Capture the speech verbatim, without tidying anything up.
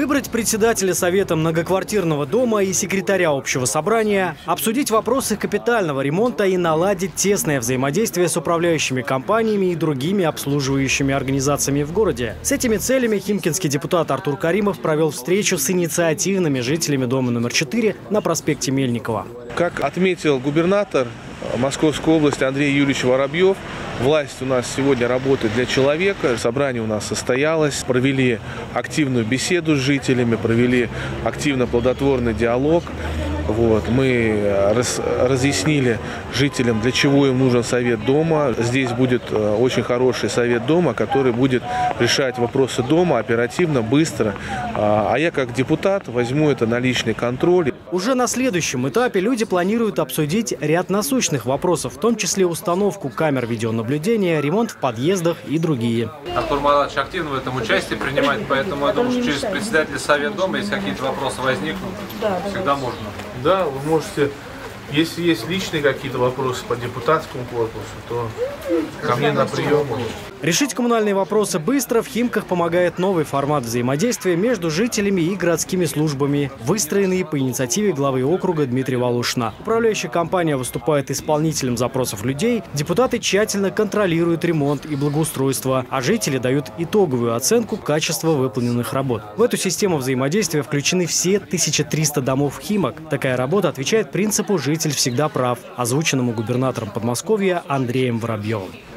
Выбрать председателя совета многоквартирного дома и секретаря общего собрания, обсудить вопросы капитального ремонта и наладить тесное взаимодействие с управляющими компаниями и другими обслуживающими организациями в городе. С этими целями химкинский депутат Артур Каримов провел встречу с инициативными жителями дома номер четыре на проспекте Мельникова. Как отметил губернатор Московской области Андрей Юрьевич Воробьев, власть у нас сегодня работает для человека. Собрание у нас состоялось, провели активную беседу с жителями, провели активно плодотворный диалог. Вот. Мы раз, разъяснили жителям, для чего им нужен совет дома. Здесь будет очень хороший совет дома, который будет решать вопросы дома оперативно, быстро. А я как депутат возьму это на личный контроль. Уже на следующем этапе люди планируют обсудить ряд насущных вопросов, в том числе установку камер видеонаблюдения, ремонт в подъездах и другие. Артур Маратович активно в этом участие принимает, поэтому я думаю, что через председателя совета дома, если какие-то вопросы возникнут, всегда можно. Да, вы можете, если есть личные какие-то вопросы по депутатскому корпусу, то ко мне на прием. Решить коммунальные вопросы быстро в Химках помогает новый формат взаимодействия между жителями и городскими службами, выстроенный по инициативе главы округа Дмитрия Волошина. Управляющая компания выступает исполнителем запросов людей, депутаты тщательно контролируют ремонт и благоустройство, а жители дают итоговую оценку качества выполненных работ. В эту систему взаимодействия включены все тысяча триста домов Химок. Такая работа отвечает принципу «житель всегда прав», озвученному губернатором Подмосковья Андреем Воробьевым.